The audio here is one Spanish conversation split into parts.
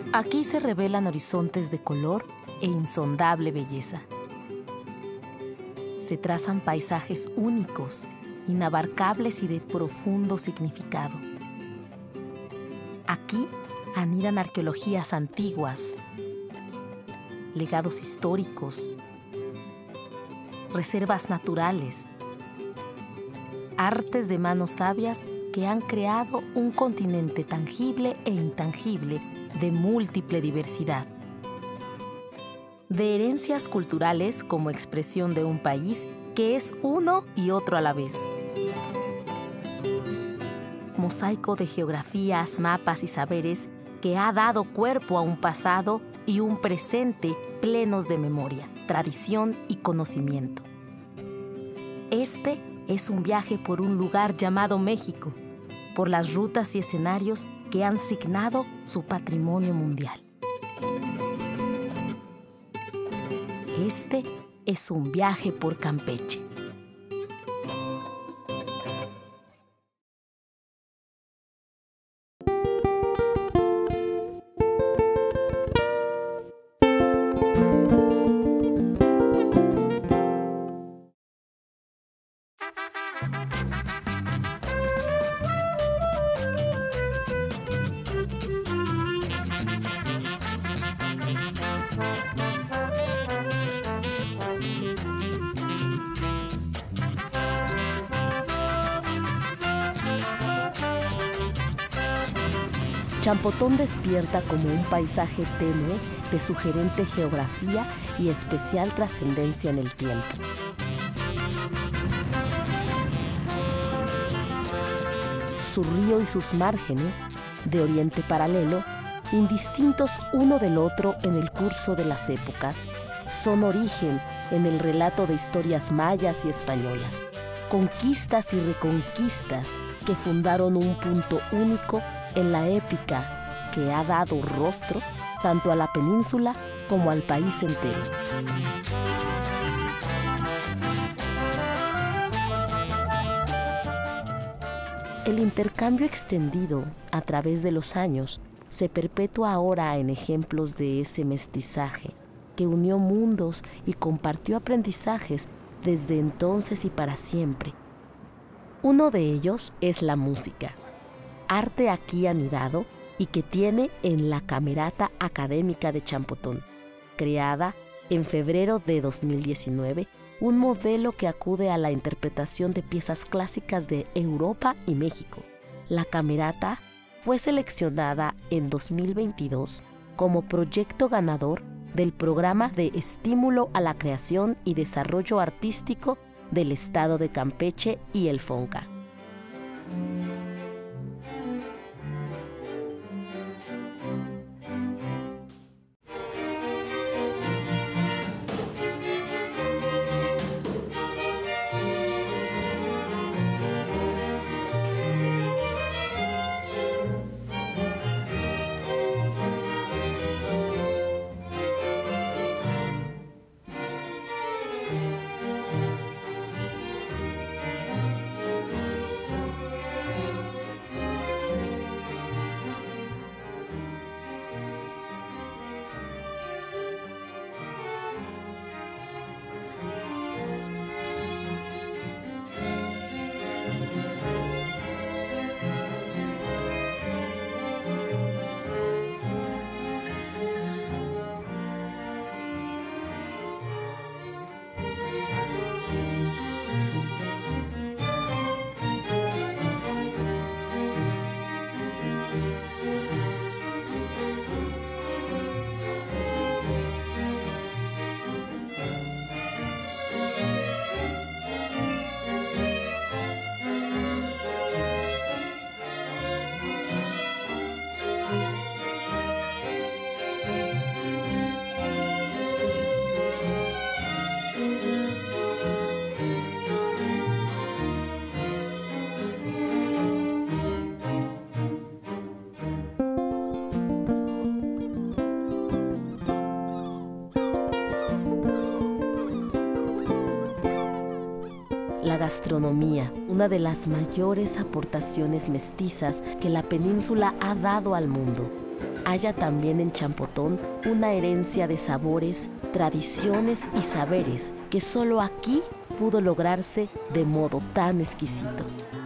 Aquí se revelan horizontes de color e insondable belleza. Se trazan paisajes únicos, inabarcables y de profundo significado. Aquí anidan arqueologías antiguas, legados históricos, reservas naturales, artes de manos sabias que han creado un continente tangible e intangible de múltiple diversidad. De herencias culturales como expresión de un país que es uno y otro a la vez. Mosaico de geografías, mapas y saberes que ha dado cuerpo a un pasado y un presente plenos de memoria, tradición y conocimiento. Este es un viaje por un lugar llamado México, por las rutas y escenarios que han signado su patrimonio mundial. Este es un viaje por Campeche. Champotón despierta como un paisaje tenue de sugerente geografía y especial trascendencia en el tiempo. Su río y sus márgenes, de oriente paralelo, indistintos uno del otro en el curso de las épocas, son origen en el relato de historias mayas y españolas, conquistas y reconquistas que fundaron un punto único en la épica que ha dado rostro tanto a la península como al país entero. El intercambio extendido a través de los años se perpetúa ahora en ejemplos de ese mestizaje que unió mundos y compartió aprendizajes desde entonces y para siempre. Uno de ellos es la música, arte aquí anidado y que tiene en la Camerata Académica de Champotón, creada en febrero de 2019, un modelo que acude a la interpretación de piezas clásicas de Europa y México. La Camerata fue seleccionada en 2022 como proyecto ganador del Programa de Estímulo a la Creación y Desarrollo Artístico del Estado de Campeche y el FONCA. La gastronomía, una de las mayores aportaciones mestizas que la península ha dado al mundo. haya también en Champotón una herencia de sabores, tradiciones y saberes que solo aquí pudo lograrse de modo tan exquisito.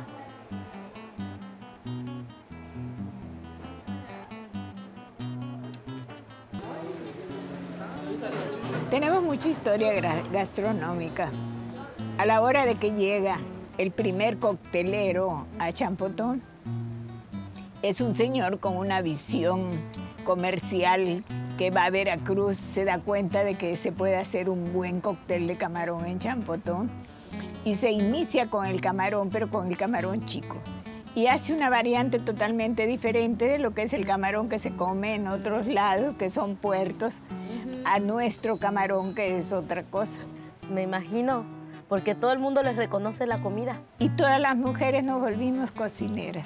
Tenemos mucha historia gastronómica. A la hora de que llega el primer coctelero a Champotón, es un señor con una visión comercial que va a Veracruz, se da cuenta de que se puede hacer un buen cóctel de camarón en Champotón y se inicia con el camarón, pero con el camarón chico. Y hace una variante totalmente diferente de lo que es el camarón que se come en otros lados, que son puertos, a nuestro camarón, que es otra cosa. Me imagino, porque todo el mundo les reconoce la comida. Y todas las mujeres nos volvimos cocineras.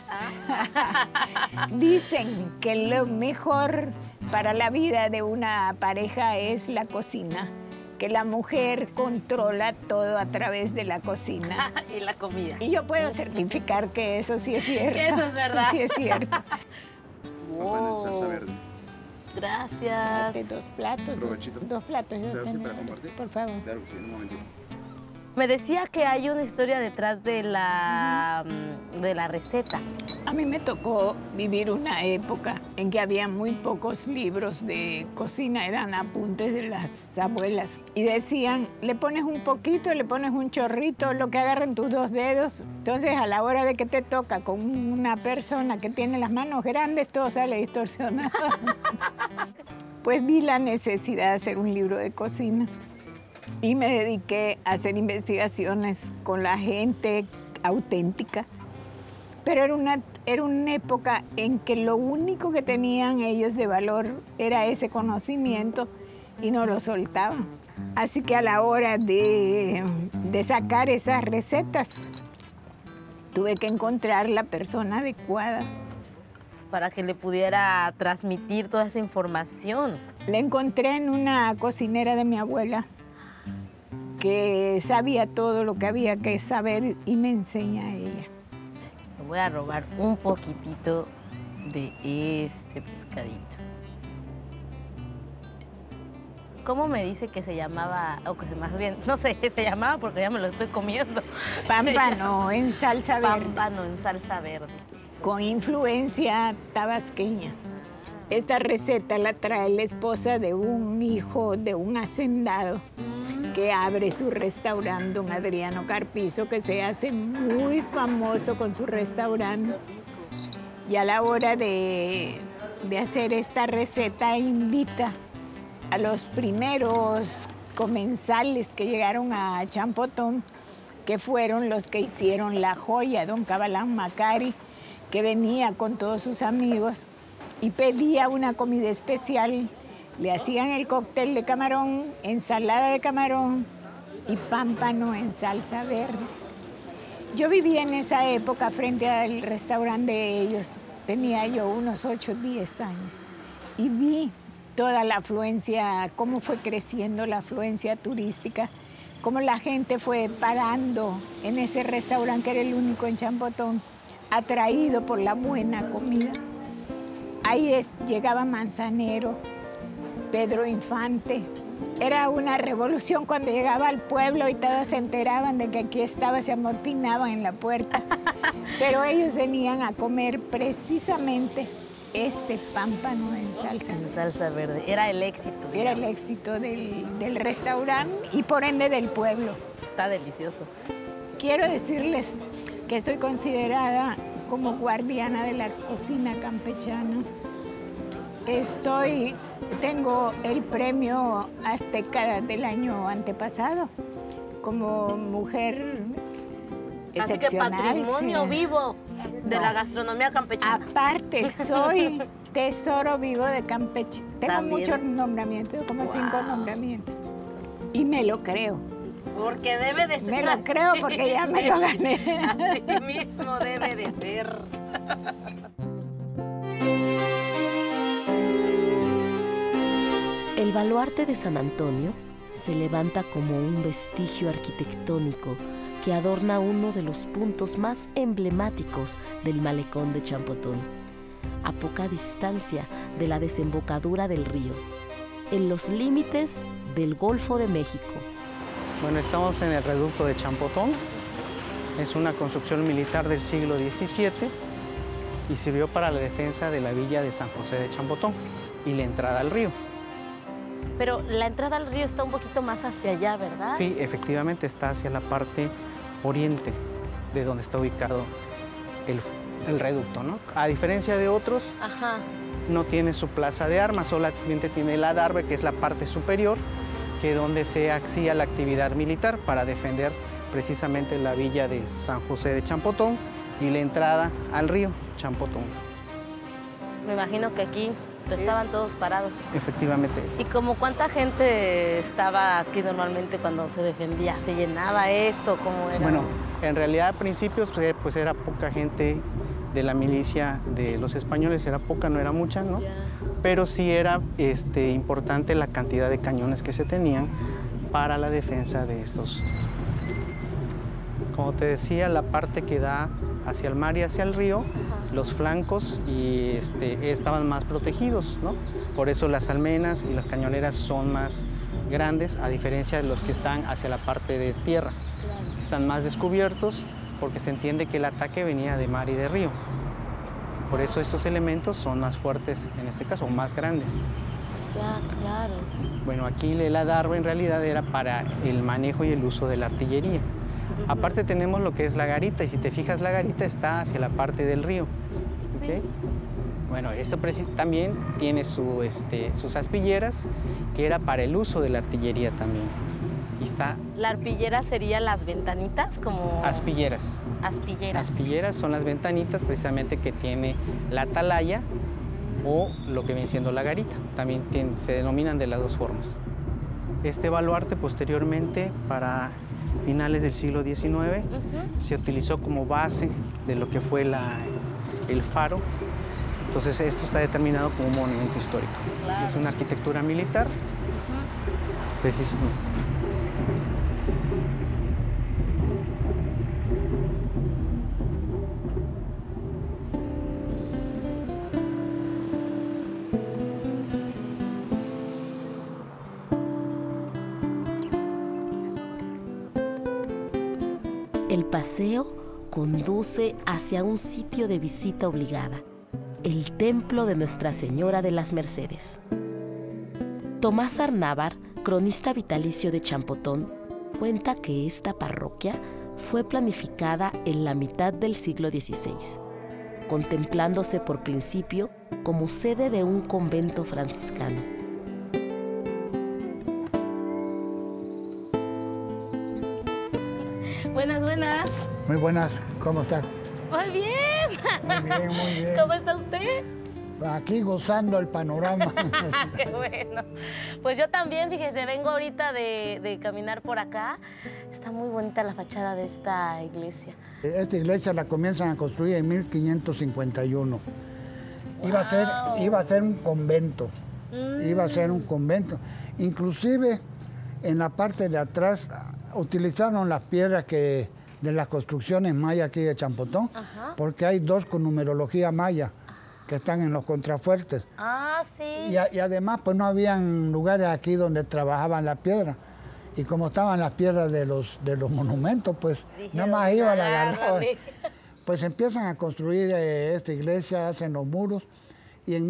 Dicen que lo mejor para la vida de una pareja es la cocina, que la mujer controla todo a través de la cocina. Y la comida. Y yo puedo certificar que eso sí es cierto. Que eso es verdad. Sí es cierto. Wow. Salsa verde. Gracias. Dos platos. Dos platos. ¿Claro que sí, para compartir? Por favor. Claro que sí, un momentito. Me decía que hay una historia detrás de la receta. A mí me tocó vivir una época en que había muy pocos libros de cocina, eran apuntes de las abuelas. Y decían, le pones un poquito, le pones un chorrito, lo que agarren tus dos dedos. Entonces, a la hora de que te toca con una persona que tiene las manos grandes, todo sale distorsionado. Pues vi la necesidad de hacer un libro de cocina. Y me dediqué a hacer investigaciones con la gente auténtica. Pero era una época en que lo único que tenían ellos de valor era ese conocimiento y no lo soltaban. Así que a la hora de sacar esas recetas, tuve que encontrar la persona adecuada. Para que le pudiera transmitir toda esa información. La encontré en una cocinera de mi abuela, que sabía todo lo que había que saber y me enseña a ella. Me voy a robar un poquitito de este pescadito. ¿Cómo me dice que se llamaba? O que más bien, no sé, se llamaba porque ya me lo estoy comiendo. Pámpano en salsa verde. Pámpano en salsa verde. Con influencia tabasqueña. Esta receta la trae la esposa de un hijo de un hacendado que abre su restaurante, don Adriano Carpizo, que se hace muy famoso con su restaurante. Y a la hora de hacer esta receta invita a los primeros comensales que llegaron a Champotón, que fueron los que hicieron la joya, don Cabalán Macari, que venía con todos sus amigos y pedía una comida especial. Le hacían el cóctel de camarón, ensalada de camarón y pámpano en salsa verde. Yo vivía en esa época frente al restaurante de ellos. Tenía yo unos 8 o 10 años. Y vi toda la afluencia, cómo fue creciendo la afluencia turística, cómo la gente fue parando en ese restaurante, que era el único en Champotón, atraído por la buena comida. Ahí llegaba Manzanero, Pedro Infante. Era una revolución cuando llegaba al pueblo y todos se enteraban de que aquí estaba, se amotinaban en la puerta. Pero ellos venían a comer precisamente este pámpano en salsa. En salsa verde. Era el éxito. Era el éxito del restaurante y por ende del pueblo. Está delicioso. Quiero decirles que estoy considerada como guardiana de la cocina campechana. Tengo el premio Azteca del año antepasado como mujer excepcional. Así que patrimonio vivo de la gastronomía campechana. Aparte, soy tesoro vivo de Campeche. Tengo ¿También? Muchos nombramientos, como 5 nombramientos. Y me lo creo. Porque debe de ser. Me lo creo porque ya me lo gané. Así mismo debe de ser. El baluarte de San Antonio se levanta como un vestigio arquitectónico que adorna uno de los puntos más emblemáticos del malecón de Champotón. a poca distancia de la desembocadura del río, en los límites del Golfo de México. Bueno, estamos en el reducto de Champotón. Es una construcción militar del siglo XVII y sirvió para la defensa de la villa de San José de Champotón y la entrada al río. Pero la entrada al río está un poquito más hacia allá, ¿verdad? Sí, efectivamente está hacia la parte oriente de donde está ubicado el reducto, ¿no? A diferencia de otros, Ajá. no tiene su plaza de armas, solamente tiene la adarve, que es la parte superior, que es donde se hacía la actividad militar para defender precisamente la villa de San José de Champotón y la entrada al río Champotón. Me imagino que aquí estaban todos parados. Efectivamente. ¿Y como cuánta gente estaba aquí normalmente cuando se defendía? ¿Se llenaba esto? ¿Cómo era? Bueno, en realidad al principio pues era poca gente de la milicia de los españoles, era poca, no era mucha, ¿no? Ya. Pero sí era importante la cantidad de cañones que se tenían para la defensa de estos. Como te decía, la parte que da hacia el mar y hacia el río, los flancos estaban más protegidos, ¿no? Por eso las almenas y las cañoneras son más grandes, a diferencia de los que están hacia la parte de tierra. Claro. Están más descubiertos porque se entiende que el ataque venía de mar y de río. Por eso estos elementos son más fuertes, en este caso, más grandes. Ya, claro. Bueno, aquí el adarve en realidad era para el manejo y el uso de la artillería. Aparte tenemos lo que es la garita, y si te fijas la garita está hacia la parte del río. Sí. ¿Okay? Bueno, esto también tiene sus aspilleras, que era para el uso de la artillería también. Y está... ¿La arpillera sería las ventanitas como...? Aspilleras. Aspilleras. Aspilleras son las ventanitas precisamente que tiene la atalaya o lo que viene siendo la garita. También se denominan de las dos formas. Este baluarte posteriormente para finales del siglo XIX se utilizó como base de lo que fue el faro. Entonces esto está determinado como un monumento histórico. Claro. Es una arquitectura militar. Precisamente. El paseo conduce hacia un sitio de visita obligada, el templo de Nuestra Señora de las Mercedes. Tomás Arnávar, cronista vitalicio de Champotón, cuenta que esta parroquia fue planificada en la mitad del siglo XVI, contemplándose por principio como sede de un convento franciscano. Buenas, buenas. Muy buenas, ¿cómo está? Muy bien. Muy bien, muy bien. ¿Cómo está usted? Aquí gozando el panorama. Qué bueno. Pues yo también, fíjese, vengo ahorita de caminar por acá. Está muy bonita la fachada de esta iglesia. Esta iglesia la comienzan a construir en 1551. Wow. Iba a ser un convento. Iba a ser un convento. Inclusive, en la parte de atrás, utilizaron las piedras de las construcciones mayas aquí de Champotón, porque hay dos con numerología maya que están en los contrafuertes. Ah, sí. Y además, pues no habían lugares aquí donde trabajaban la piedra. Y como estaban las piedras de los monumentos, pues nada más iba la agarraban. Pues empiezan a construir esta iglesia, hacen los muros, y en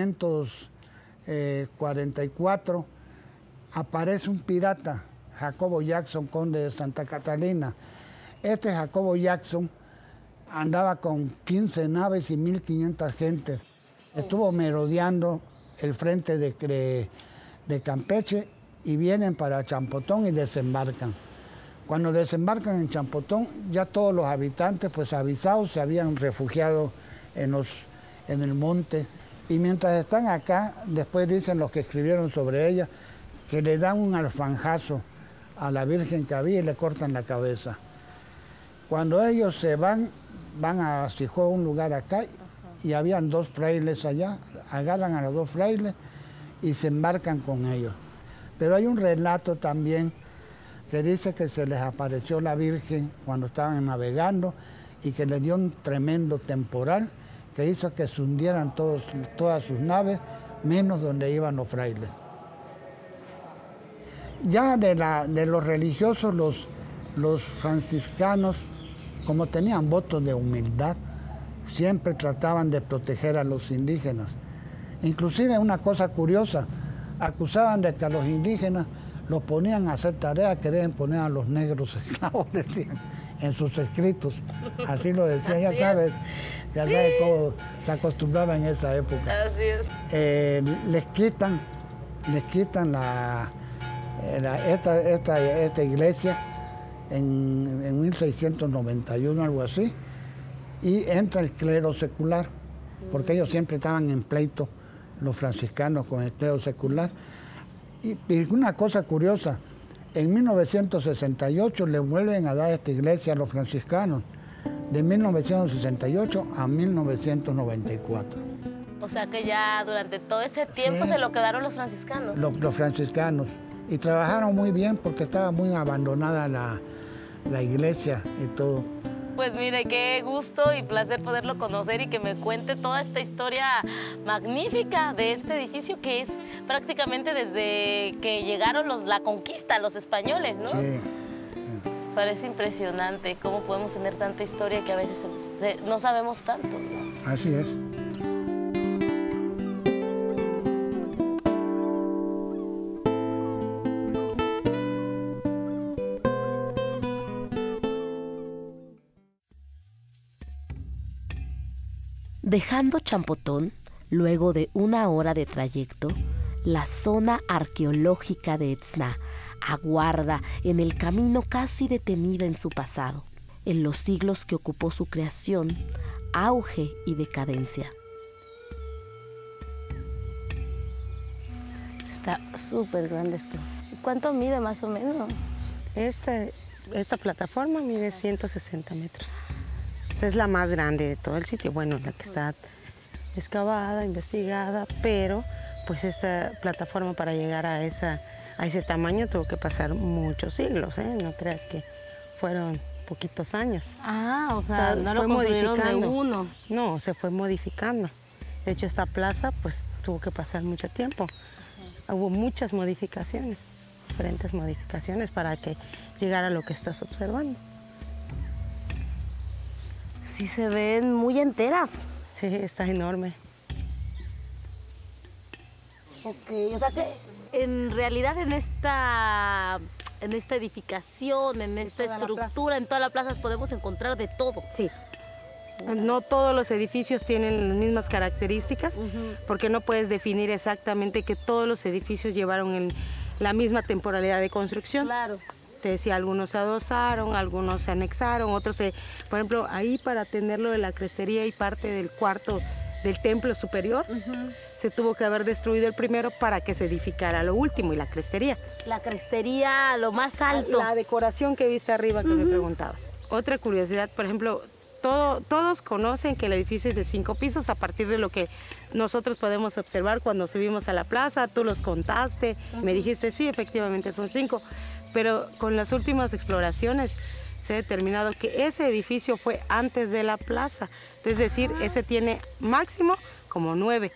1544 aparece un pirata, Jacobo Jackson, conde de Santa Catalina. Este Jacobo Jackson andaba con 15 naves y 1.500 gentes. Estuvo merodeando el frente de Campeche y vienen para Champotón y desembarcan. Cuando desembarcan en Champotón, ya todos los habitantes, pues avisados, se habían refugiado en el monte. Y mientras están acá, después dicen los que escribieron sobre ella, que le dan un alfanjazo a la Virgen que había y le cortan la cabeza. Cuando ellos se van a Sijó, un lugar acá, y habían dos frailes allá, agarran a los dos frailes y se embarcan con ellos. Pero hay un relato también que dice que se les apareció la Virgen cuando estaban navegando y que les dio un tremendo temporal, que hizo que se hundieran todas sus naves, menos donde iban los frailes. Ya de los religiosos, los franciscanos, como tenían votos de humildad, siempre trataban de proteger a los indígenas. Inclusive una cosa curiosa, acusaban de que a los indígenas los ponían a hacer tareas que deben poner a los negros esclavos, decían en sus escritos. Así lo decían, ya sabes cómo se acostumbraba en esa época. Así es. Les quitan esta iglesia en 1691, algo así, y entra el clero secular, porque ellos siempre estaban en pleito, los franciscanos con el clero secular. Y una cosa curiosa, en 1968 le vuelven a dar esta iglesia a los franciscanos, de 1968 a 1994. O sea que ya durante todo ese tiempo Sí. se lo quedaron los franciscanos. Los franciscanos. Y trabajaron muy bien porque estaba muy abandonada la iglesia y todo. Pues mire, qué gusto y placer poderlo conocer y que me cuente toda esta historia magnífica de este edificio que es prácticamente desde que llegaron la conquista, los españoles, ¿no? Sí. Parece impresionante cómo podemos tener tanta historia que a veces no sabemos tanto, ¿no? Así es. Dejando Champotón, luego de 1 hora de trayecto, la zona arqueológica de Etzna aguarda en el camino casi detenida en su pasado, en los siglos que ocupó su creación, auge y decadencia. Está súper grande esto. ¿Cuánto mide más o menos? Esta plataforma mide 160 metros. Es la más grande de todo el sitio, bueno, la que está excavada, investigada, pero pues esta plataforma para llegar a ese tamaño tuvo que pasar muchos siglos, ¿eh? No creas que fueron poquitos años. Ah, o sea no lo fue construyeron de modificando. uno. No, se fue modificando. De hecho, esta plaza pues tuvo que pasar mucho tiempo. Hubo muchas modificaciones, diferentes modificaciones para que llegara a lo que estás observando. Sí se ven muy enteras. Sí, está enorme. Ok, o sea que en realidad en esta edificación, en esta toda la estructura, en toda la plaza podemos encontrar de todo. Sí. No todos los edificios tienen las mismas características, porque no puedes definir exactamente que todos los edificios llevaron la misma temporalidad de construcción. Claro. Te decía, algunos se adosaron, algunos se anexaron, otros por ejemplo, ahí para tenerlo de la crestería y parte del cuarto del templo superior, se tuvo que haber destruido el primero para que se edificara lo último y la crestería. La crestería, lo más alto. La decoración que viste arriba que me preguntabas. Otra curiosidad, por ejemplo, todos conocen que el edificio es de 5 pisos a partir de lo que nosotros podemos observar cuando subimos a la plaza. Tú los contaste, me dijiste sí, efectivamente son 5, pero con las últimas exploraciones se ha determinado que ese edificio fue antes de la plaza, es decir, ese tiene máximo como 9.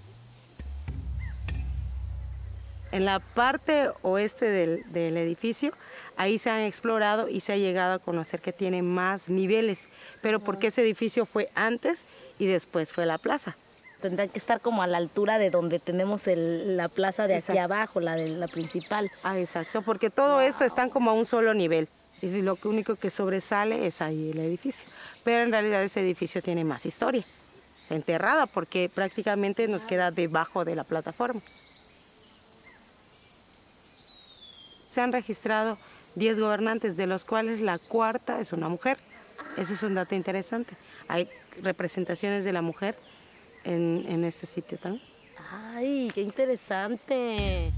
En la parte oeste del edificio, ahí se han explorado y se ha llegado a conocer que tiene más niveles, pero porque ese edificio fue antes y después fue la plaza. Tendrán que estar como a la altura de donde tenemos la plaza de aquí Exacto. abajo, la de la principal. Ah, exacto, porque todo esto están como a un solo nivel. Y si lo único que sobresale es ahí el edificio. Pero en realidad ese edificio tiene más historia, enterrada, porque prácticamente nos queda debajo de la plataforma. Se han registrado 10 gobernantes, de los cuales la cuarta es una mujer. Eso es un dato interesante. Hay representaciones de la mujer en este sitio también. ¡Ay, qué interesante!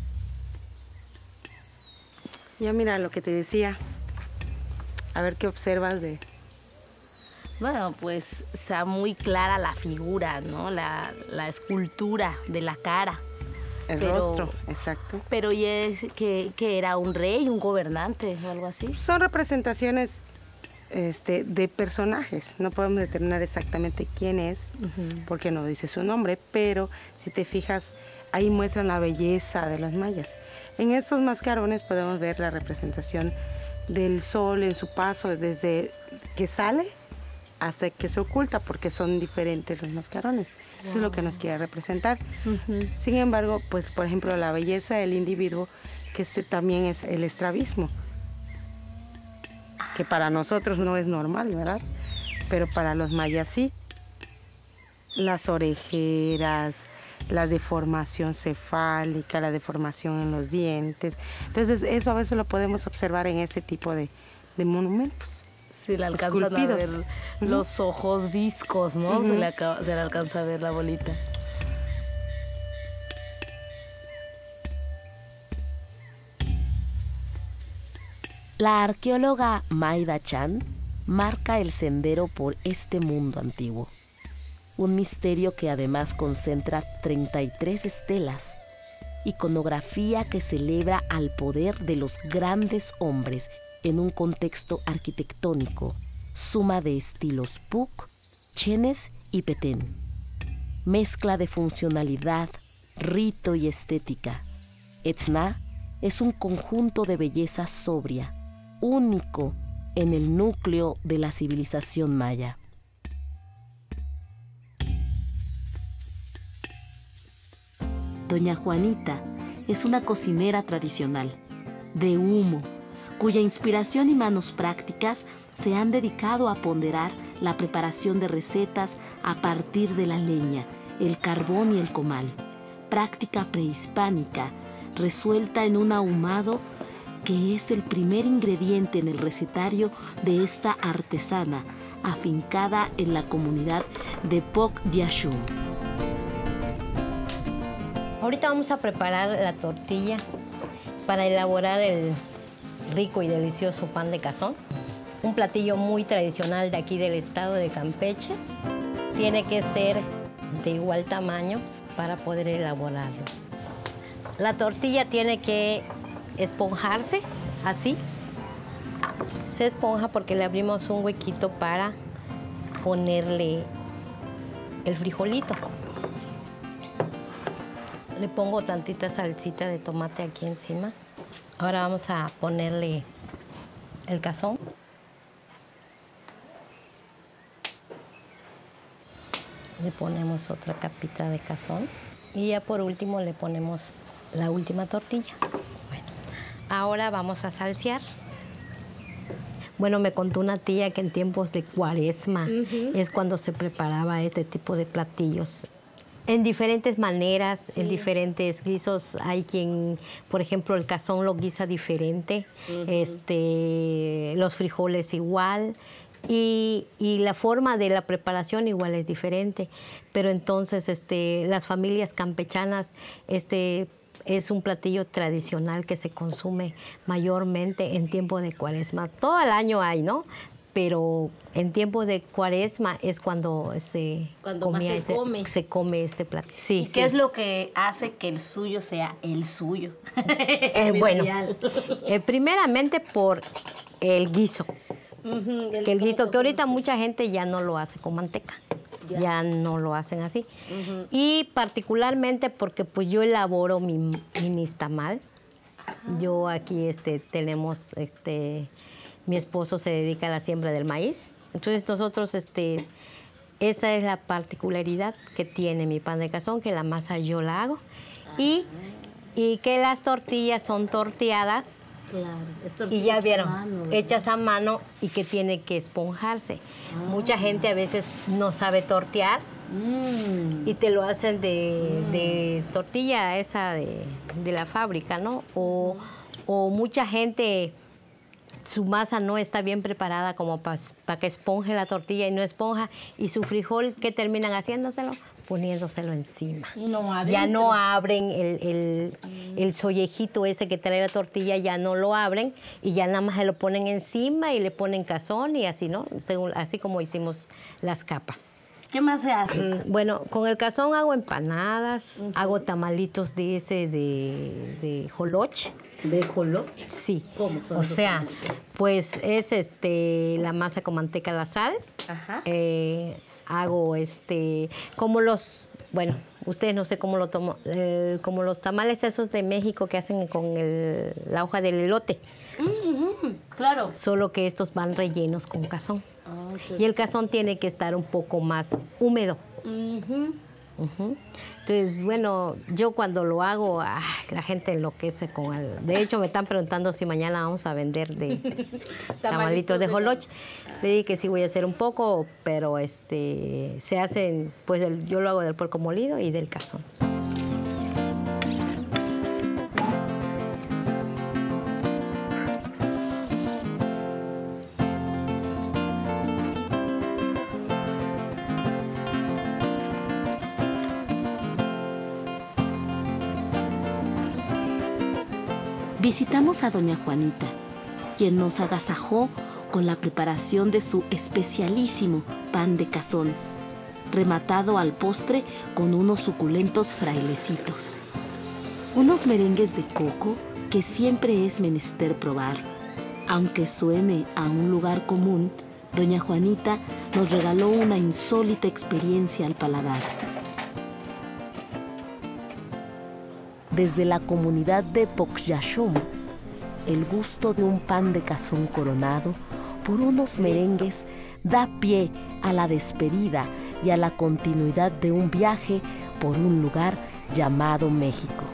Ya mira lo que te decía. A ver qué observas de... Bueno, pues está muy clara la figura, ¿no? La escultura de la cara. El Pero- rostro, exacto. Pero ¿y es que era un rey, un gobernante o algo así? Son representaciones de personajes. No podemos determinar exactamente quién es, porque no dice su nombre, pero si te fijas, ahí muestran la belleza de los mayas. En estos mascarones podemos ver la representación del sol en su paso desde que sale hasta que se oculta, porque son diferentes los mascarones. Eso es lo que nos quiere representar. Sin embargo, pues por ejemplo, la belleza del individuo, que también es el estrabismo, que para nosotros no es normal, ¿verdad? Pero para los mayas sí. Las orejeras, la deformación cefálica, la deformación en los dientes. Entonces eso a veces lo podemos observar en este tipo de monumentos. Se le alcanzan a ver los ojos viscos, ¿no? Se le alcanza a ver la bolita. La arqueóloga Maida Chan marca el sendero por este mundo antiguo. Un misterio que además concentra 33 estelas, iconografía que celebra al poder de los grandes hombres en un contexto arquitectónico, suma de estilos Puuc, Chenes y Petén. Mezcla de funcionalidad, rito y estética. Etzna es un conjunto de belleza sobria, único en el núcleo de la civilización maya. Doña Juanita es una cocinera tradicional, de humo, cuya inspiración y manos prácticas se han dedicado a ponderar la preparación de recetas a partir de la leña, el carbón y el comal, práctica prehispánica resuelta en un ahumado que es el primer ingrediente en el recetario de esta artesana, afincada en la comunidad de Poc Diashun. Ahorita vamos a preparar la tortilla para elaborar el rico y delicioso pan de cazón. Un platillo muy tradicional de aquí del estado de Campeche. Tiene que ser de igual tamaño para poder elaborarlo. La tortilla tiene que esponjarse así. Se esponja porque le abrimos un huequito para ponerle el frijolito. Le pongo tantita salsita de tomate aquí encima. Ahora vamos a ponerle el cazón. Le ponemos otra capita de cazón. Y ya por último le ponemos la última tortilla. Bueno, ahora vamos a salsear. Bueno, me contó una tía que en tiempos de Cuaresma es cuando se preparaba este tipo de platillos. En diferentes maneras, en diferentes guisos. Hay quien, por ejemplo, el cazón lo guisa diferente, los frijoles igual, y la forma de la preparación igual es diferente. Pero entonces las familias campechanas, es un platillo tradicional que se consume mayormente en tiempo de Cuaresma. Todo el año hay, ¿no? Pero en tiempo de Cuaresma es cuando se come este platillo. Sí, ¿Y qué es lo que hace que el suyo sea el suyo? Bueno, primeramente por el guiso. El guiso, que ahorita mucha gente ya no lo hace con manteca. Ya no lo hacen así. Y particularmente porque pues yo elaboro mi nixtamal. Yo aquí tenemos mi esposo se dedica a la siembra del maíz. Entonces nosotros esa es la particularidad que tiene mi pan de cazón, que la masa yo la hago. Y que las tortillas son torteadas. Claro, y ya vieron, hechas a mano y que tiene que esponjarse. Mucha gente a veces no sabe tortear y te lo hacen de tortilla esa de la fábrica, ¿no? O mucha gente, su masa no está bien preparada como para que esponje la tortilla y no esponja. Y su frijol, ¿qué terminan haciéndoselo? Poniéndoselo encima. Ya no abren el sollejito ese que trae la tortilla, ya no lo abren y ya nada más se lo ponen encima y le ponen cazón y así, ¿no? Así como hicimos las capas. ¿Qué más se hace? Bueno, con el cazón hago empanadas, hago tamalitos de ese de joloch. ¿De joloch? Sí. ¿Cómo son O los sea, tamalitos? pues es la masa con manteca, la sal. Ajá. Hago como los, bueno, ustedes no sé cómo lo tomo, como los tamales esos de México que hacen con la hoja del elote. Claro. Solo que estos van rellenos con cazón. Y el cazón tiene que estar un poco más húmedo. Entonces, bueno, yo cuando lo hago, la gente enloquece con el... De hecho, me están preguntando si mañana vamos a vender de tamalitos de joloch. Le dije que sí voy a hacer un poco, pero se hacen, pues yo lo hago del puerco molido y del cazón. Visitamos a doña Juanita, quien nos agasajó con la preparación de su especialísimo pan de cazón, rematado al postre con unos suculentos frailecitos. Unos merengues de coco que siempre es menester probar. Aunque suene a un lugar común, doña Juanita nos regaló una insólita experiencia al paladar. Desde la comunidad de Pocyashum, el gusto de un pan de cazón coronado por unos merengues da pie a la despedida y a la continuidad de un viaje por un lugar llamado México.